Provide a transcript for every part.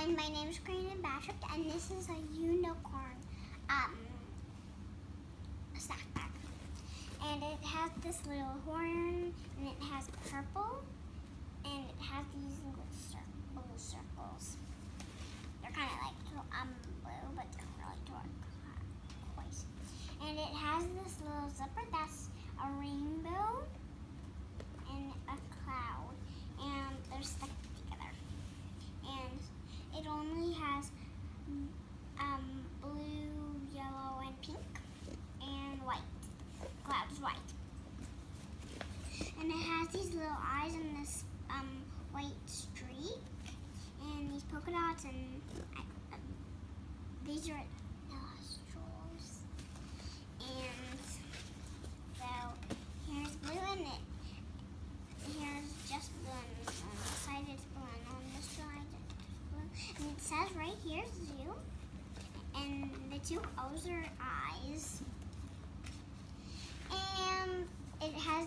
And my name is Crane Bashert, and this is a unicorn snack bag. And it has this little horn, and it has purple, and it has these little circles. They're kind of like blue, but they're really turquoise. And it has this little zipper that's a rainbow and a cloud, and they're stuck together. And it only has blue, yellow, and pink, and white. The cloud is white. And it has these little eyes and this white streak, and these polka dots, and these are nostrils. And so here's blue, and here's just blue, and on this side it's blue, and on this side it's blue. And it says right here, zoo, and the two O's are eyes. And it has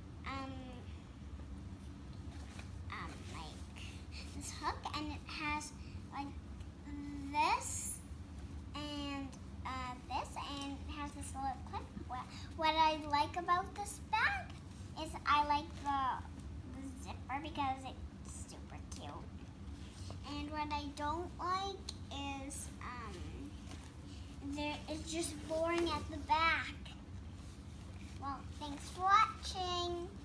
like this hook, and it has like this and this, and it has this little clip. What I like about this bag is I like the zipper because it's super cute. And what I don't like is it's just boring at the back. Well, thanks for watching.